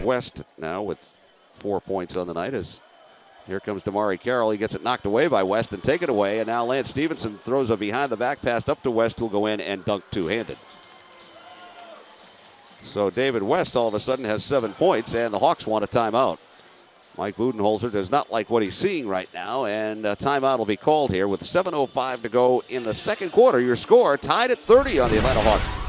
West now with 4 points on the night. As here comes Damari Carroll. He gets it knocked away by West and taken away. And now Lance Stephenson throws a behind-the-back pass up to West, who'll go in and dunk two-handed. So David West all of a sudden has 7 points, and the Hawks want a timeout. Mike Budenholzer does not like what he's seeing right now, and a timeout will be called here with 7:05 to go in the second quarter. Your score tied at 30 on the Atlanta Hawks.